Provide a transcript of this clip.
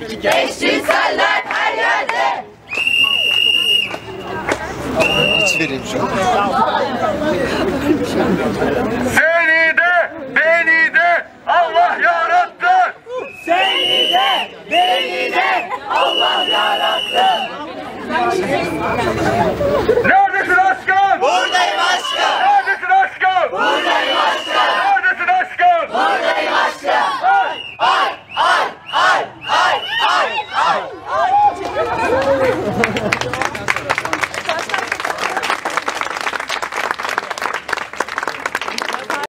Eşcinseller her yerde. Hiç vereyim şu an. Seni de beni de Allah yarattı. Seni de beni de Allah yarattı. Neredesin